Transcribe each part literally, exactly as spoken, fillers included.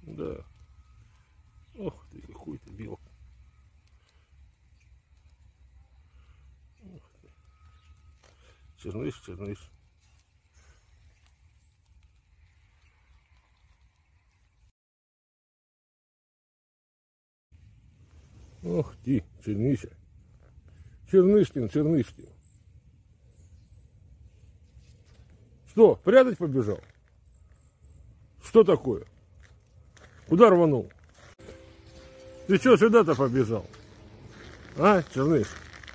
Да. Ох ты, какой ты белка. Черныш, черныш. Ох ты, чернища. Чернышкин, Чернышкин. Что, прятать побежал? Что такое? Куда рванул? Ты что сюда-то побежал? А, Черныш?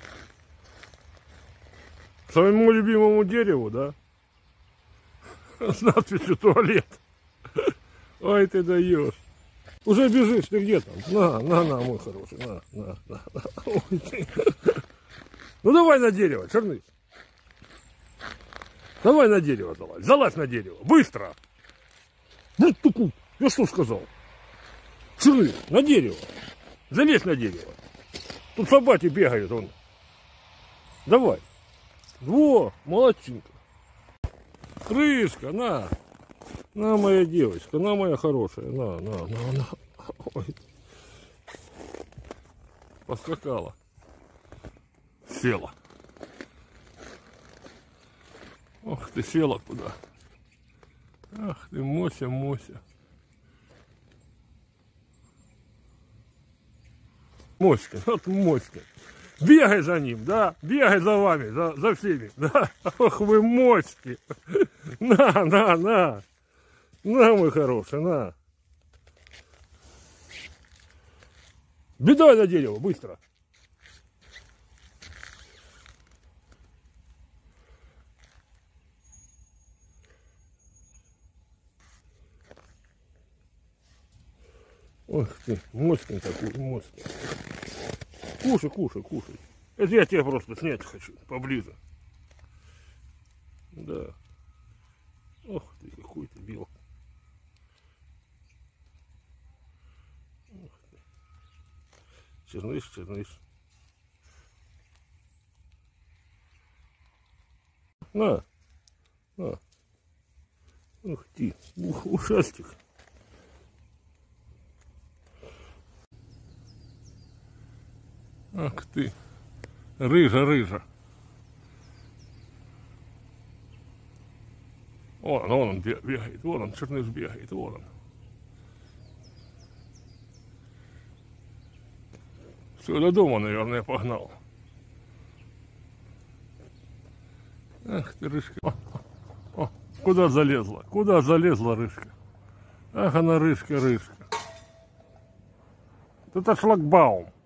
К своему любимому дереву, да? С надписью «Туалет». Ой, ты даешь. Уже бежишь, ты где там? На, на, на, мой хороший, на, на, на, на. Ой, ты. Ну давай на дерево, Черныш. Давай на дерево залазь. Залазь на дерево. Быстро. Я что сказал? Черныш, на дерево. Залезь на дерево. Тут собаки бегают, он. Давай. Во, молодчинка. Рыжка, на. На, моя девочка, на, моя хорошая. На, на, на, на. Ой. Поскакала. Села. Ох ты, села куда. Ах ты, Мося, Мося. Моська, вот Моська. Бегай за ним, да? Бегай за вами, за, за всеми, да? Ох вы моськи. На, на, на. На, мой хороший, на. Бедай на дерево, быстро. Ох ты, моськин такой, моськин. Кушай, кушай, кушай. Это я тебя просто снять хочу, поближе. Да. Ох ты, какой ты белка. Ох ты. Черныш, черныш. На, на. Ух ты, ух, ушастик. Ах ты, рыжа-рыжа. Вон, вон он бегает, вон он, Черныш бегает, вон он. Все, до дома, наверное, погнал. Ах ты, рыжка. О, о, куда залезла? Куда залезла рыжка? Ах она, рыжка, рыжка. Это шлагбаум.